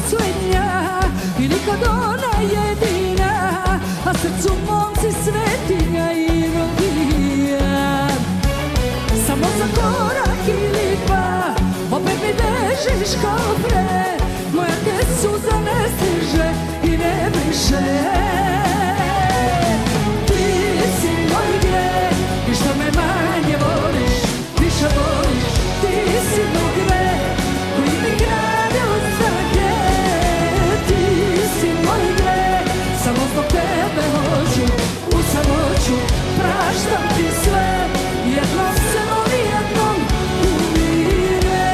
posljednja ili kad ona jedina, a srcu mom si svetinja i robija. Samo za korak ili dva, opet mi bežiš kao pre, moja te suza ne stiže i ne briše. Ti si moj greh i što me manje voliš, više voliš. Ti si moj greh koji mi grade od snage. Ti si moj greh, samo zbog tebe hoću u samoću. Praštam ti sve, jednom se voli, jednom umire.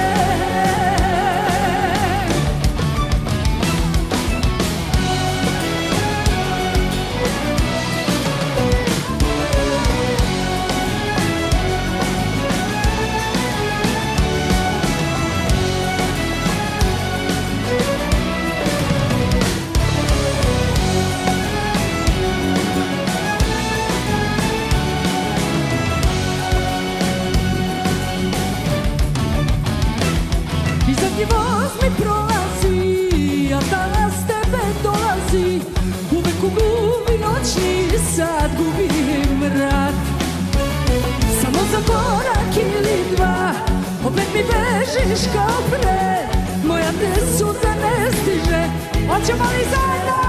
I zadnji voz mi prolazi, a danas tebe dolazi. Uvek u gubi noćni sad gubim rat. Samo za korak ili dva, opet mi bežiš kao pre, moja te suza ne stiže. Hoćemo li zajedno?